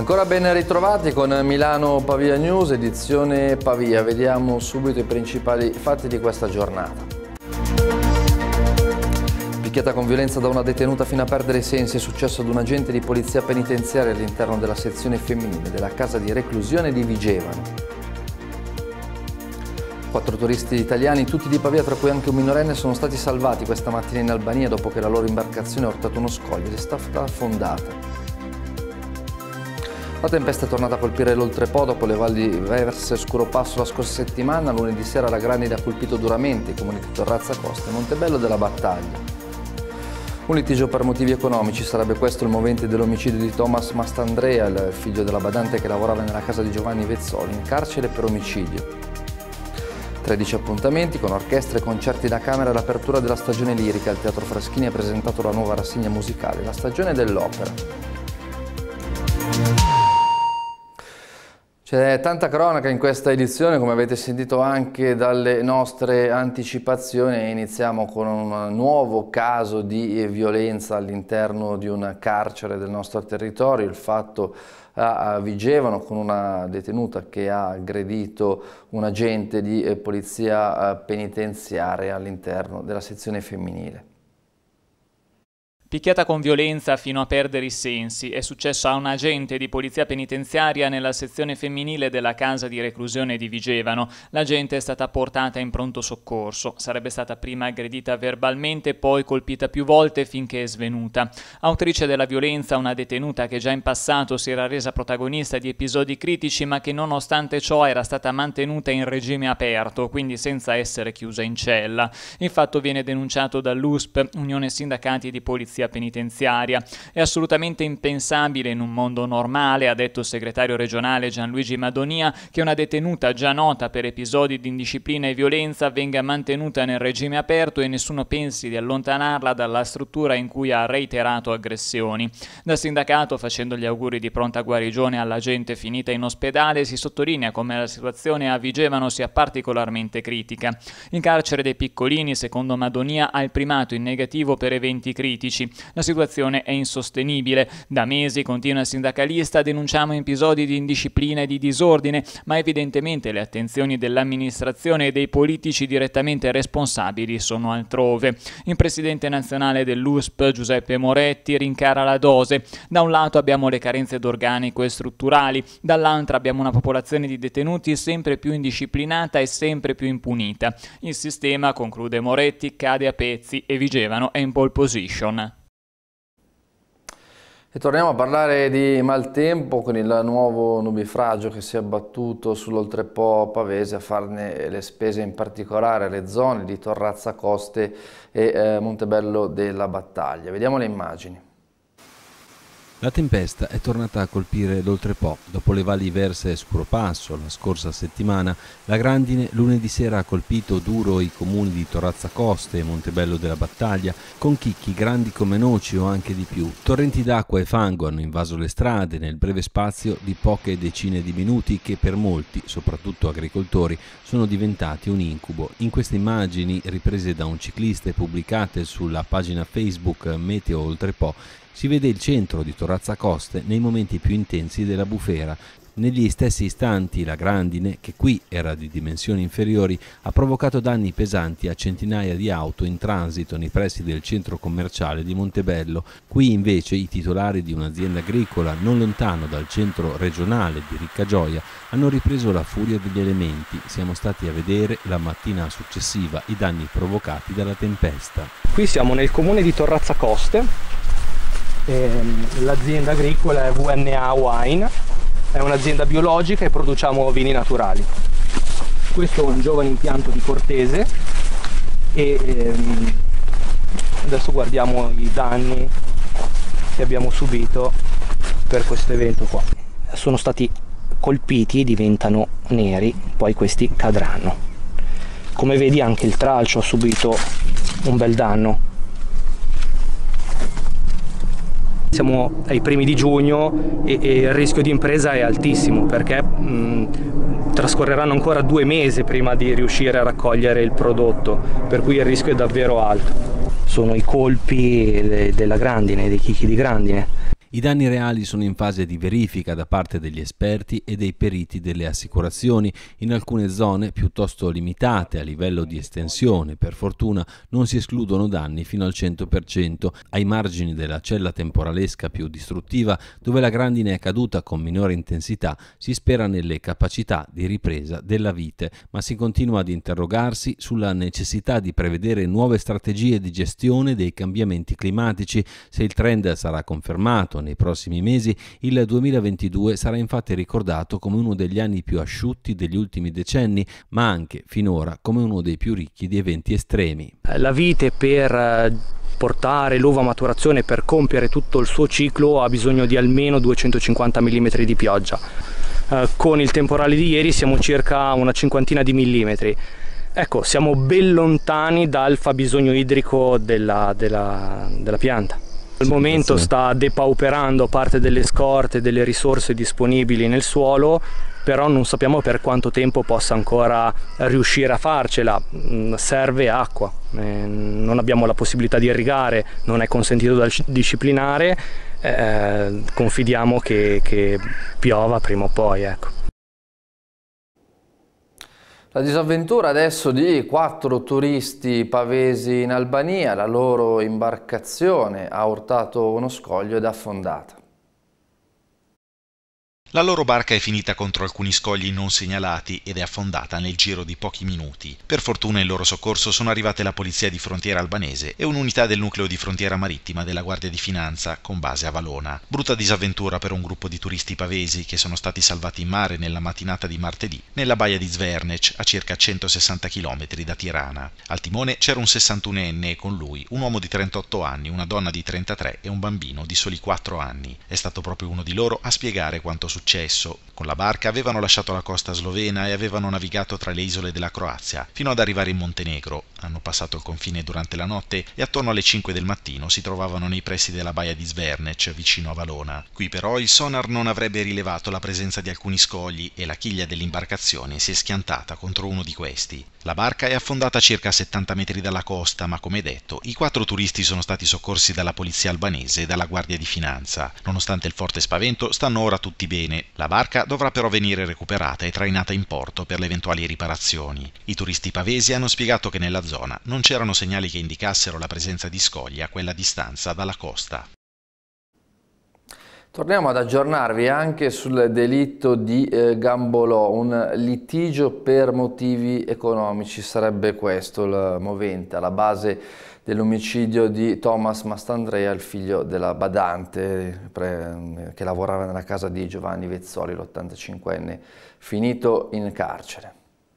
Ancora ben ritrovati con Milano Pavia News, edizione Pavia. Vediamo subito i principali fatti di questa giornata. Picchiata con violenza da una detenuta fino a perdere i sensi è successo ad un agente di polizia penitenziaria all'interno della sezione femminile della casa di reclusione di Vigevano. 4 turisti italiani, tutti di Pavia, tra cui anche un minorenne, sono stati salvati questa mattina in Albania dopo che la loro imbarcazione ha urtato uno scoglio ed è stata affondata. La tempesta è tornata a colpire l'Oltrepo dopo le valli verso e Scuropasso la scorsa settimana. Lunedì sera la grandine ha colpito duramente i comuni di Torrazza Costa e Montebello della Battaglia. Un litigio per motivi economici, sarebbe questo il movente dell'omicidio di Thomas Mastandrea, il figlio della badante che lavorava nella casa di Giovanni Vezzoli, in carcere per omicidio. 13 appuntamenti con orchestre e concerti da camera all'apertura della stagione lirica. Il Teatro Fraschini ha presentato la nuova rassegna musicale, la stagione dell'opera. C'è tanta cronaca in questa edizione, come avete sentito anche dalle nostre anticipazioni. Iniziamo con un nuovo caso di violenza all'interno di un carcere del nostro territorio, il fatto a Vigevano con una detenuta che ha aggredito un agente di polizia penitenziaria all'interno della sezione femminile. Picchiata con violenza fino a perdere i sensi è successo a un agente di polizia penitenziaria nella sezione femminile della casa di reclusione di Vigevano. L'agente è stata portata in pronto soccorso. Sarebbe stata prima aggredita verbalmente, poi colpita più volte finché è svenuta. Autrice della violenza, una detenuta che già in passato si era resa protagonista di episodi critici, ma che nonostante ciò era stata mantenuta in regime aperto, quindi senza essere chiusa in cella. Il fatto viene denunciato dall'USP, Unione Sindacati di Polizia Penitenziaria. È assolutamente impensabile in un mondo normale, ha detto il segretario regionale Gianluigi Madonia, che una detenuta già nota per episodi di indisciplina e violenza venga mantenuta nel regime aperto e nessuno pensi di allontanarla dalla struttura in cui ha reiterato aggressioni. Dal sindacato, facendo gli auguri di pronta guarigione alla gente finita in ospedale, si sottolinea come la situazione a Vigevano sia particolarmente critica. Il carcere dei Piccolini, secondo Madonia, ha il primato in negativo per eventi critici. La situazione è insostenibile. Da mesi, continua il sindacalista, denunciamo episodi di indisciplina e di disordine, ma evidentemente le attenzioni dell'amministrazione e dei politici direttamente responsabili sono altrove. Il presidente nazionale dell'USP, Giuseppe Moretti, rincara la dose. Da un lato abbiamo le carenze d'organico e strutturali, dall'altro abbiamo una popolazione di detenuti sempre più indisciplinata e sempre più impunita. Il sistema, conclude Moretti, cade a pezzi e Vigevano è in pole position. E torniamo a parlare di maltempo con il nuovo nubifragio che si è abbattuto sull'Oltrepo pavese, a farne le spese in particolare le zone di Torrazza Coste e Montebello della Battaglia. Vediamo le immagini. La tempesta è tornata a colpire l'Oltrepo. Dopo le valli verse e Scuropasso la scorsa settimana, la grandine lunedì sera ha colpito duro i comuni di Torrazza Coste e Montebello della Battaglia, con chicchi grandi come noci o anche di più. Torrenti d'acqua e fango hanno invaso le strade nel breve spazio di poche decine di minuti che per molti, soprattutto agricoltori, sono diventati un incubo. In queste immagini, riprese da un ciclista e pubblicate sulla pagina Facebook Meteo Oltrepo, si vede il centro di Torrazza Coste nei momenti più intensi della bufera. Negli stessi istanti la grandine, che qui era di dimensioni inferiori, ha provocato danni pesanti a centinaia di auto in transito nei pressi del centro commerciale di Montebello. Qui invece i titolari di un'azienda agricola non lontano dal centro regionale di Riccagioia hanno ripreso la furia degli elementi. Siamo stati a vedere la mattina successiva i danni provocati dalla tempesta. Qui siamo nel comune di Torrazza Coste. L'azienda agricola è VNA Wine, è un'azienda biologica e produciamo vini naturali. Questo è un giovane impianto di Cortese e adesso guardiamo i danni che abbiamo subito per questo evento qua. Sono stati colpiti, diventano neri, poi questi cadranno. Come vedi anche il tralcio ha subito un bel danno. Siamo ai primi di giugno e il rischio di impresa è altissimo perché trascorreranno ancora 2 mesi prima di riuscire a raccogliere il prodotto, per cui il rischio è davvero alto. Sono i colpi della grandine, dei chicchi di grandine. I danni reali sono in fase di verifica da parte degli esperti e dei periti delle assicurazioni, in alcune zone piuttosto limitate a livello di estensione. Per fortuna non si escludono danni fino al 100%, ai margini della cella temporalesca più distruttiva, dove la grandine è caduta con minore intensità. Si spera nelle capacità di ripresa della vite, ma si continua ad interrogarsi sulla necessità di prevedere nuove strategie di gestione dei cambiamenti climatici. Se il trend sarà confermato nei prossimi mesi, il 2022 sarà infatti ricordato come uno degli anni più asciutti degli ultimi decenni, ma anche finora come uno dei più ricchi di eventi estremi. La vite, per portare l'uva a maturazione, per compiere tutto il suo ciclo, ha bisogno di almeno 250 mm di pioggia. Con il temporale di ieri siamo circa una cinquantina di millimetri. Ecco, siamo ben lontani dal fabbisogno idrico della pianta. Al momento sta depauperando parte delle scorte, delle risorse disponibili nel suolo, però non sappiamo per quanto tempo possa ancora riuscire a farcela. Serve acqua, non abbiamo la possibilità di irrigare, non è consentito dal disciplinare, confidiamo che piova prima o poi, ecco. La disavventura adesso di 4 turisti pavesi in Albania. La loro imbarcazione ha urtato uno scoglio ed è affondata. La loro barca è finita contro alcuni scogli non segnalati ed è affondata nel giro di pochi minuti. Per fortuna in loro soccorso sono arrivate la polizia di frontiera albanese e un'unità del nucleo di frontiera marittima della Guardia di Finanza con base a Valona. Brutta disavventura per un gruppo di turisti pavesi che sono stati salvati in mare nella mattinata di martedì nella baia di Zvernec, a circa 160 km da Tirana. Al timone c'era un 61enne e con lui un uomo di 38 anni, una donna di 33 e un bambino di soli 4 anni. È stato proprio uno di loro a spiegare quanto successo. Con la barca avevano lasciato la costa slovena e avevano navigato tra le isole della Croazia fino ad arrivare in Montenegro. Hanno passato il confine durante la notte e attorno alle 5 del mattino si trovavano nei pressi della baia di Zvernec, vicino a Valona. Qui però il sonar non avrebbe rilevato la presenza di alcuni scogli e la chiglia dell'imbarcazione si è schiantata contro uno di questi. La barca è affondata a circa 70 metri dalla costa, ma come detto, i 4 turisti sono stati soccorsi dalla polizia albanese e dalla Guardia di Finanza. Nonostante il forte spavento, stanno ora tutti bene. La barca dovrà però venire recuperata e trainata in porto per le eventuali riparazioni. I turisti pavesi hanno spiegato che nella zona non c'erano segnali che indicassero la presenza di scogli a quella distanza dalla costa. Torniamo ad aggiornarvi anche sul delitto di Gambolò, un litigio per motivi economici, sarebbe questo il movente alla base dell'omicidio di Thomas Mastandrea, il figlio della badante che lavorava nella casa di Giovanni Vezzoli, l'85enne, finito in carcere.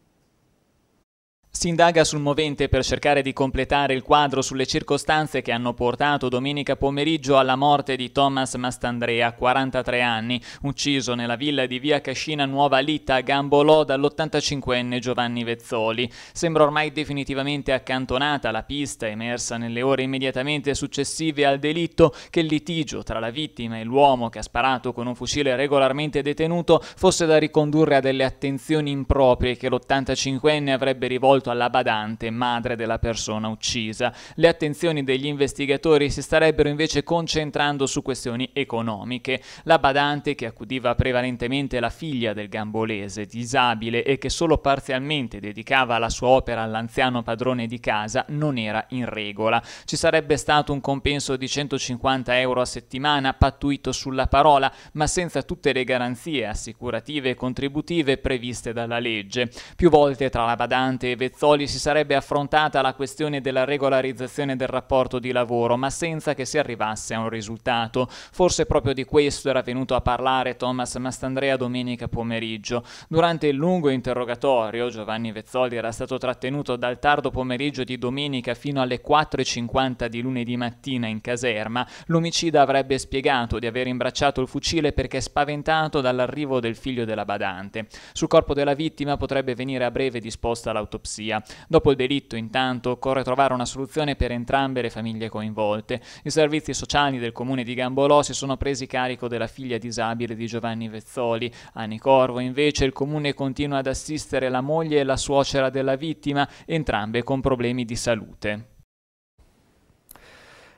Si indaga sul movente per cercare di completare il quadro sulle circostanze che hanno portato domenica pomeriggio alla morte di Thomas Mastandrea, 43 anni, ucciso nella villa di via Cascina Nuova Litta a Gambolò dall'85enne Giovanni Vezzoli. Sembra ormai definitivamente accantonata la pista emersa nelle ore immediatamente successive al delitto che il litigio tra la vittima e l'uomo che ha sparato con un fucile regolarmente detenuto fosse da ricondurre a delle attenzioni improprie che l'85enne avrebbe rivolto alla badante, madre della persona uccisa. Le attenzioni degli investigatori si starebbero invece concentrando su questioni economiche. La badante, che accudiva prevalentemente la figlia del gambolese, disabile e che solo parzialmente dedicava la sua opera all'anziano padrone di casa, non era in regola. Ci sarebbe stato un compenso di 150 euro a settimana pattuito sulla parola, ma senza tutte le garanzie assicurative e contributive previste dalla legge. Più volte tra la badante e Vezzoli si sarebbe affrontata la questione della regolarizzazione del rapporto di lavoro, ma senza che si arrivasse a un risultato. Forse proprio di questo era venuto a parlare Thomas Mastandrea domenica pomeriggio. Durante il lungo interrogatorio, Giovanni Vezzoli era stato trattenuto dal tardo pomeriggio di domenica fino alle 4:50 di lunedì mattina in caserma. L'omicida avrebbe spiegato di aver imbracciato il fucile perché spaventato dall'arrivo del figlio della badante. Sul corpo della vittima potrebbe venire a breve disposta l'autopsia. Dopo il delitto, intanto, occorre trovare una soluzione per entrambe le famiglie coinvolte. I servizi sociali del comune di Gambolò si sono presi carico della figlia disabile di Giovanni Vezzoli. A Nicorvo, invece, il comune continua ad assistere la moglie e la suocera della vittima, entrambe con problemi di salute.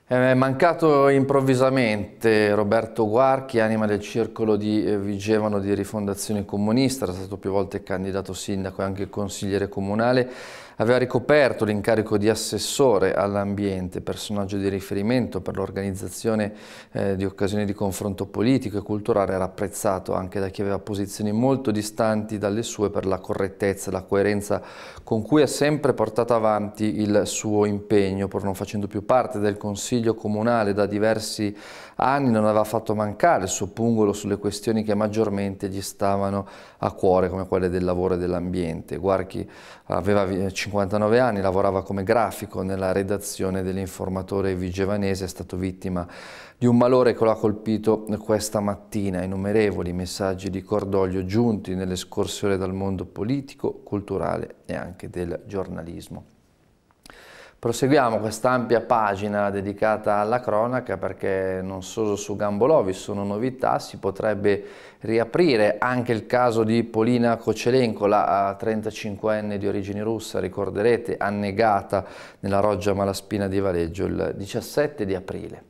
È mancato improvvisamente Roberto Guarchi, anima del circolo di Vigevano di Rifondazione Comunista, era stato più volte candidato sindaco e anche consigliere comunale. Aveva ricoperto l'incarico di assessore all'ambiente, personaggio di riferimento per l'organizzazione di occasioni di confronto politico e culturale, era apprezzato anche da chi aveva posizioni molto distanti dalle sue per la correttezza e la coerenza con cui ha sempre portato avanti il suo impegno, pur non facendo più parte del Consiglio Comunale da diversi anni, non aveva fatto mancare il suo pungolo sulle questioni che maggiormente gli stavano a cuore, come quelle del lavoro e dell'ambiente. Guarchi aveva 59 anni, lavorava come grafico nella redazione dell'Informatore Vigevanese, è stato vittima di un malore che lo ha colpito questa mattina. Innumerevoli messaggi di cordoglio giunti nelle scorse ore dal mondo politico, culturale e anche del giornalismo. Proseguiamo questa ampia pagina dedicata alla cronaca perché non solo su Gambolò vi sono novità, si potrebbe riaprire anche il caso di Polina Kocelenko, la 35enne di origine russa, ricorderete, annegata nella Roggia Malaspina di Valeggio il 17 di aprile.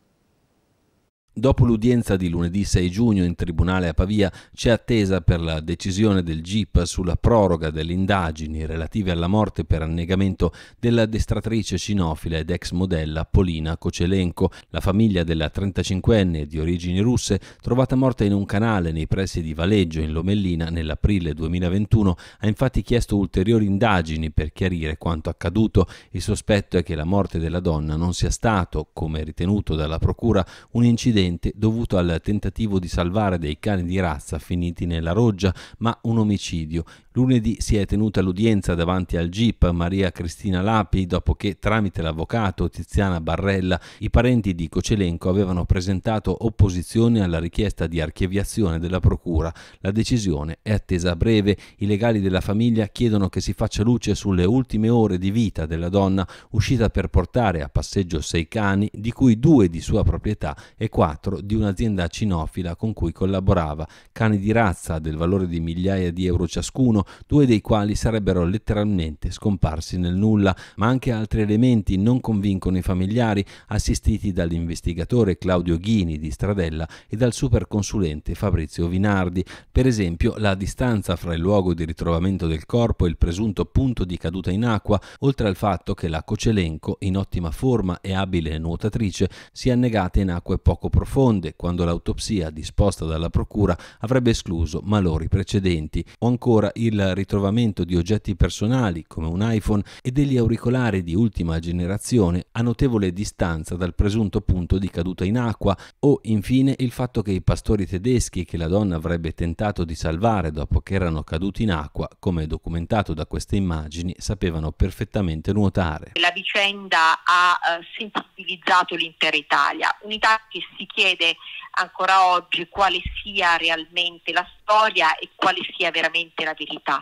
Dopo l'udienza di lunedì 6 giugno in tribunale a Pavia c'è attesa per la decisione del GIP sulla proroga delle indagini relative alla morte per annegamento dell'addestratrice cinofila ed ex modella Polina Kocelenko. La famiglia della 35enne di origini russe, trovata morta in un canale nei pressi di Valeggio in Lomellina nell'aprile 2021, ha infatti chiesto ulteriori indagini per chiarire quanto accaduto. Il sospetto è che la morte della donna non sia stato, come ritenuto dalla procura, un incidente dovuto al tentativo di salvare dei cani di razza finiti nella Roggia, ma un omicidio. Lunedì si è tenuta l'udienza davanti al GIP Maria Cristina Lapi dopo che, tramite l'avvocato Tiziana Barrella, i parenti di Kocelenko avevano presentato opposizione alla richiesta di archiviazione della procura. La decisione è attesa a breve. I legali della famiglia chiedono che si faccia luce sulle ultime ore di vita della donna, uscita per portare a passeggio 6 cani, di cui 2 di sua proprietà e 4 di un'azienda cinofila con cui collaborava, cani di razza del valore di migliaia di euro ciascuno, 2 dei quali sarebbero letteralmente scomparsi nel nulla, ma anche altri elementi non convincono i familiari, assistiti dall'investigatore Claudio Ghini di Stradella e dal superconsulente Fabrizio Vinardi. Per esempio, la distanza fra il luogo di ritrovamento del corpo e il presunto punto di caduta in acqua, oltre al fatto che la Kocelenko, in ottima forma e abile nuotatrice, sia annegata in acque poco profonde, quando l'autopsia disposta dalla procura avrebbe escluso malori precedenti, o ancora il ritrovamento di oggetti personali come un iPhone e degli auricolari di ultima generazione a notevole distanza dal presunto punto di caduta in acqua, o infine il fatto che i pastori tedeschi che la donna avrebbe tentato di salvare dopo che erano caduti in acqua, come documentato da queste immagini, sapevano perfettamente nuotare. La vicenda ha sensibilizzato l'intera Italia, un'Italia che si chiede ancora oggi quale sia realmente la storia e quale sia veramente la verità.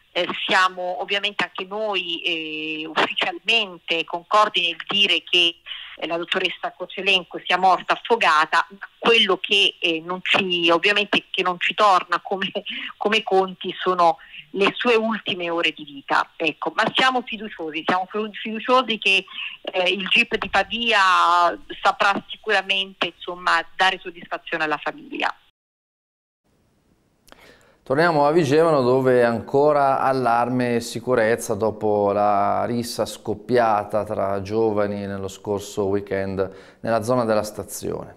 Siamo ovviamente anche noi ufficialmente concordi nel dire che la dottoressa Kocelenko sia morta affogata, ma quello che non ci torna come conti sono le sue ultime ore di vita. Ecco, ma siamo fiduciosi che il GIP di Pavia saprà sicuramente dare soddisfazione alla famiglia. Torniamo a Vigevano, dove ancora allarme e sicurezza dopo la rissa scoppiata tra giovani nello scorso weekend nella zona della stazione.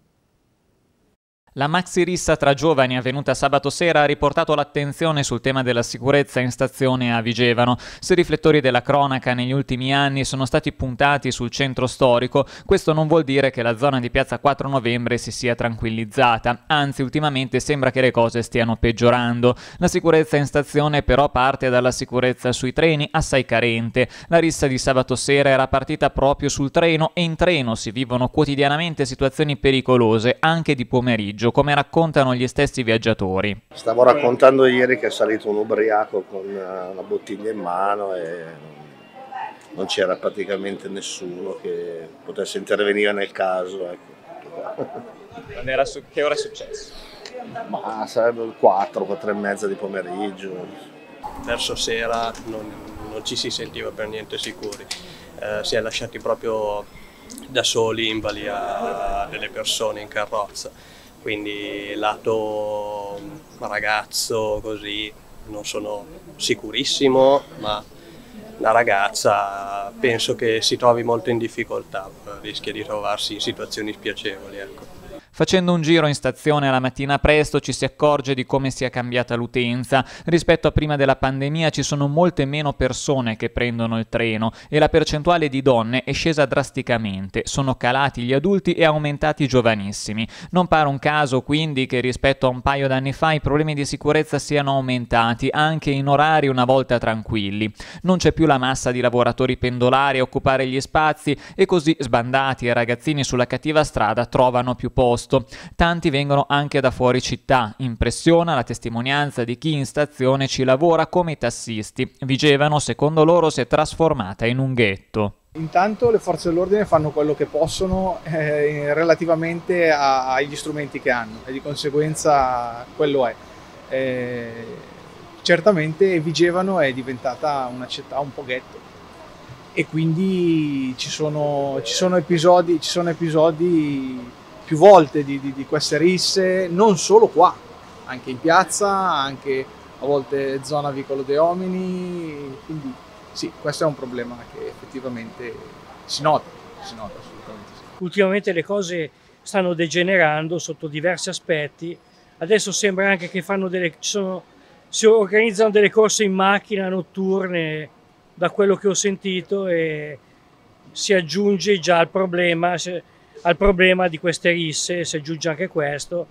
La maxi rissa tra giovani avvenuta sabato sera ha riportato l'attenzione sul tema della sicurezza in stazione a Vigevano. Se i riflettori della cronaca negli ultimi anni sono stati puntati sul centro storico, questo non vuol dire che la zona di piazza 4 Novembre si sia tranquillizzata, anzi ultimamente sembra che le cose stiano peggiorando. La sicurezza in stazione però parte dalla sicurezza sui treni, assai carente. La rissa di sabato sera era partita proprio sul treno e in treno si vivono quotidianamente situazioni pericolose, anche di pomeriggio, come raccontano gli stessi viaggiatori. Stavo raccontando ieri che è salito un ubriaco con una bottiglia in mano e non c'era praticamente nessuno che potesse intervenire nel caso. Ecco. Che ora è successo? Ma sarebbe il 4 e mezza di pomeriggio. Verso sera non ci si sentiva per niente sicuri, si è lasciati proprio da soli in balia delle persone in carrozza. Quindi lato ragazzo così non sono sicurissimo, ma una ragazza penso che si trovi molto in difficoltà, rischia di trovarsi in situazioni spiacevoli, ecco. Facendo un giro in stazione la mattina presto ci si accorge di come sia cambiata l'utenza. Rispetto a prima della pandemia ci sono molte meno persone che prendono il treno e la percentuale di donne è scesa drasticamente. Sono calati gli adulti e aumentati i giovanissimi. Non pare un caso quindi che rispetto a un paio d'anni fa i problemi di sicurezza siano aumentati anche in orari una volta tranquilli. Non c'è più la massa di lavoratori pendolari a occupare gli spazi e così sbandati e ragazzini sulla cattiva strada trovano più posto. Tanti vengono anche da fuori città. Impressiona la testimonianza di chi in stazione ci lavora come i tassisti. Vigevano, secondo loro, si è trasformata in un ghetto. Intanto le forze dell'ordine fanno quello che possono relativamente agli strumenti che hanno e di conseguenza quello è. Certamente Vigevano è diventata una città un po' ghetto e quindi ci sono episodi più volte di queste risse, non solo qua, anche in piazza, anche a volte zona Vicolo de Omini, quindi sì, questo è un problema che effettivamente si nota assolutamente sì. Ultimamente le cose stanno degenerando sotto diversi aspetti, adesso sembra anche che si organizzano delle corse in macchina notturne, da quello che ho sentito, e si aggiunge già al problema di queste risse, si aggiunge anche questo.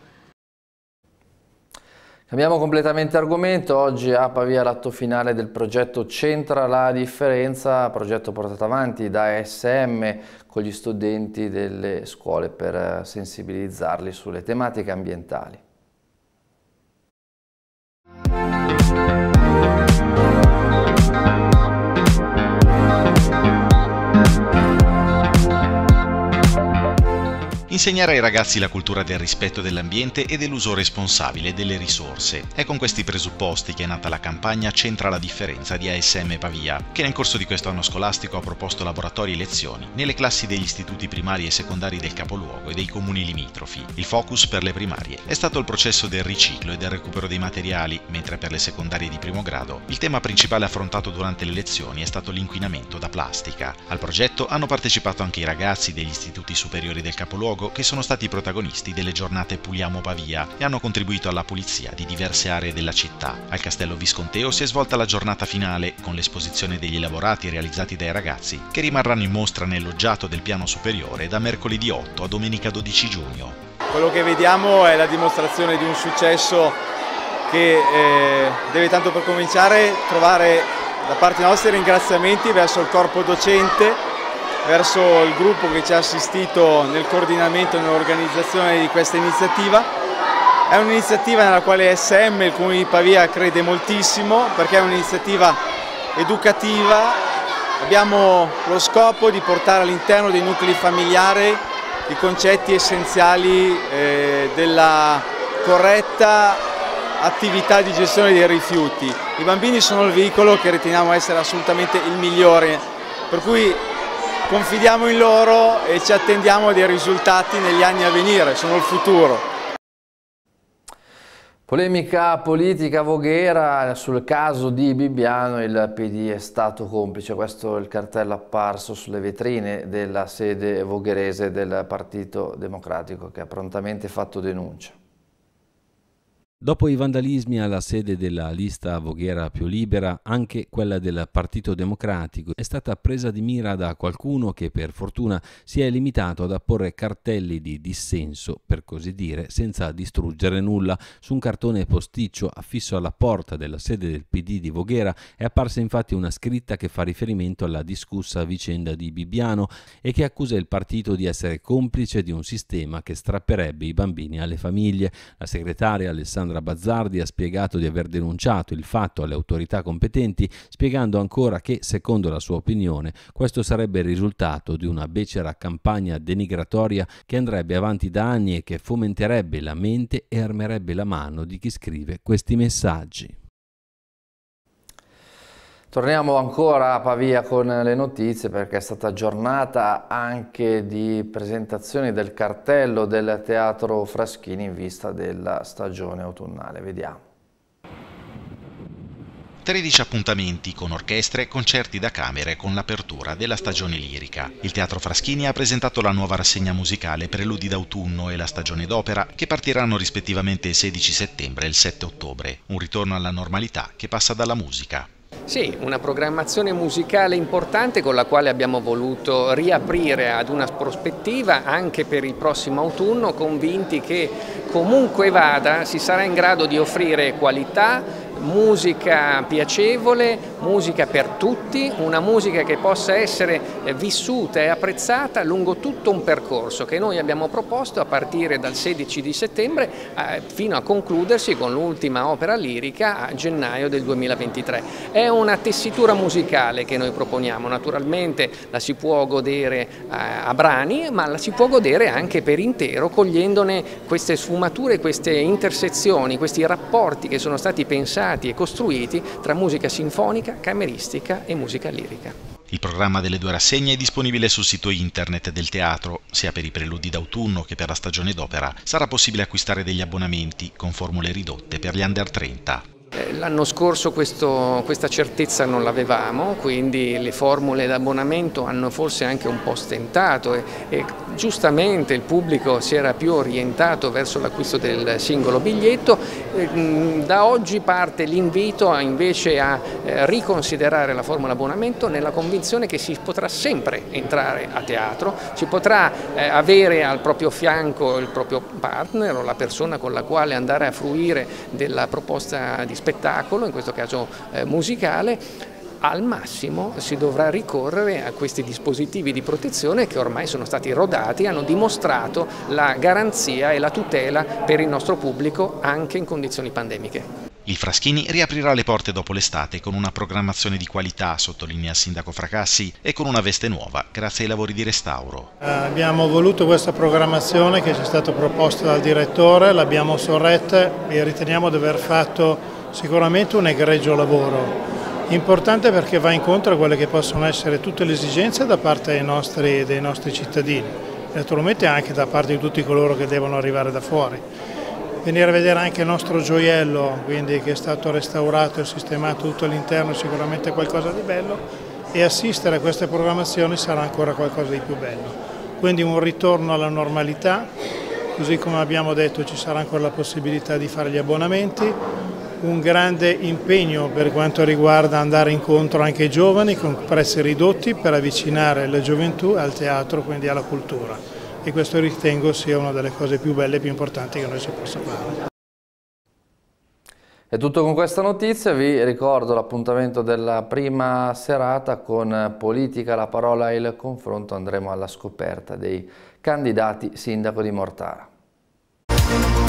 Cambiamo completamente argomento. Oggi a Pavia l'atto finale del progetto Centra la differenza, progetto portato avanti da ASM con gli studenti delle scuole per sensibilizzarli sulle tematiche ambientali. Insegnare ai ragazzi la cultura del rispetto dell'ambiente e dell'uso responsabile delle risorse. È con questi presupposti che è nata la campagna Centra la differenza di ASM Pavia, che nel corso di questo anno scolastico ha proposto laboratori e lezioni nelle classi degli istituti primari e secondari del capoluogo e dei comuni limitrofi. Il focus per le primarie è stato il processo del riciclo e del recupero dei materiali, mentre per le secondarie di primo grado il tema principale affrontato durante le lezioni è stato l'inquinamento da plastica. Al progetto hanno partecipato anche i ragazzi degli istituti superiori del capoluogo, che sono stati i protagonisti delle giornate Puliamo Pavia e hanno contribuito alla pulizia di diverse aree della città. Al Castello Visconteo si è svolta la giornata finale con l'esposizione degli elaborati realizzati dai ragazzi, che rimarranno in mostra nel loggiato del piano superiore da mercoledì 8 a domenica 12 giugno. Quello che vediamo è la dimostrazione di un successo che deve, tanto per cominciare, trovare da parte nostra ringraziamenti verso il corpo docente, verso il gruppo che ci ha assistito nel coordinamento e nell'organizzazione di questa iniziativa. È un'iniziativa nella quale ASM, il Comune di Pavia, crede moltissimo, perché è un'iniziativa educativa. Abbiamo lo scopo di portare all'interno dei nuclei familiari i concetti essenziali della corretta attività di gestione dei rifiuti. I bambini sono il veicolo che riteniamo essere assolutamente il migliore, per cui confidiamo in loro e ci attendiamo dei risultati negli anni a venire, sono il futuro. Polemica politica Voghera sul caso di Bibbiano, il PD è stato complice, questo è il cartello apparso sulle vetrine della sede vogherese del Partito Democratico, che ha prontamente fatto denuncia. Dopo i vandalismi alla sede della lista Voghera Più Libera, anche quella del Partito Democratico è stata presa di mira da qualcuno che per fortuna si è limitato ad apporre cartelli di dissenso, per così dire, senza distruggere nulla. Su un cartone posticcio affisso alla porta della sede del PD di Voghera è apparsa infatti una scritta che fa riferimento alla discussa vicenda di Bibbiano e che accusa il partito di essere complice di un sistema che strapperebbe i bambini alle famiglie. La segretaria Alessandra Bazzardi ha spiegato di aver denunciato il fatto alle autorità competenti, spiegando ancora che, secondo la sua opinione, questo sarebbe il risultato di una becera campagna denigratoria che andrebbe avanti da anni e che fomenterebbe la mente e armerebbe la mano di chi scrive questi messaggi. Torniamo ancora a Pavia con le notizie, perché è stata giornata anche di presentazioni del cartello del Teatro Fraschini in vista della stagione autunnale. Vediamo. 13 appuntamenti con orchestre e concerti da camere con l'apertura della stagione lirica. Il Teatro Fraschini ha presentato la nuova rassegna musicale Preludi d'autunno e la stagione d'opera, che partiranno rispettivamente il 16 settembre e il 7 ottobre. Un ritorno alla normalità che passa dalla musica. Sì, una programmazione musicale importante con la quale abbiamo voluto riaprire ad una prospettiva anche per il prossimo autunno, convinti che comunque vada si sarà in grado di offrire qualità, musica piacevole, musica per tutti, una musica che possa essere vissuta e apprezzata lungo tutto un percorso che noi abbiamo proposto a partire dal 16 di settembre fino a concludersi con l'ultima opera lirica a gennaio del 2023. È una tessitura musicale che noi proponiamo, naturalmente la si può godere a brani, ma la si può godere anche per intero, cogliendone queste sfumature, queste intersezioni, questi rapporti che sono stati pensati e costruiti tra musica sinfonica, cameristica e musica lirica. Il programma delle due rassegne è disponibile sul sito internet del teatro. Sia per i preludi d'autunno che per la stagione d'opera sarà possibile acquistare degli abbonamenti con formule ridotte per gli under 30. L'anno scorso questa certezza non l'avevamo, quindi le formule d'abbonamento hanno forse anche un po' stentato e giustamente il pubblico si era più orientato verso l'acquisto del singolo biglietto. Da oggi parte l'invito invece a riconsiderare la formula abbonamento nella convinzione che si potrà sempre entrare a teatro, si potrà avere al proprio fianco il proprio partner o la persona con la quale andare a fruire della proposta di spettacolo, in questo caso musicale. Al massimo si dovrà ricorrere a questi dispositivi di protezione che ormai sono stati rodati e hanno dimostrato la garanzia e la tutela per il nostro pubblico anche in condizioni pandemiche. Il Fraschini riaprirà le porte dopo l'estate con una programmazione di qualità, sottolinea il sindaco Fracassi, e con una veste nuova, grazie ai lavori di restauro. Abbiamo voluto questa programmazione che ci è stata proposta dal direttore, l'abbiamo sorretta e riteniamo di aver fatto sicuramente un egregio lavoro. Importante perché va incontro a quelle che possono essere tutte le esigenze da parte dei nostri cittadini, naturalmente anche da parte di tutti coloro che devono arrivare da fuori. Venire a vedere anche il nostro gioiello, quindi che è stato restaurato e sistemato tutto all'interno, è sicuramente qualcosa di bello, e assistere a queste programmazioni sarà ancora qualcosa di più bello. Quindi un ritorno alla normalità, così come abbiamo detto ci sarà ancora la possibilità di fare gli abbonamenti, un grande impegno per quanto riguarda andare incontro anche ai giovani con prezzi ridotti per avvicinare la gioventù al teatro, quindi alla cultura. E questo ritengo sia una delle cose più belle e più importanti che noi si possa fare. È tutto con questa notizia, vi ricordo l'appuntamento della prima serata con Politica, la parola e il confronto. Andremo alla scoperta dei candidati sindaco di Mortara.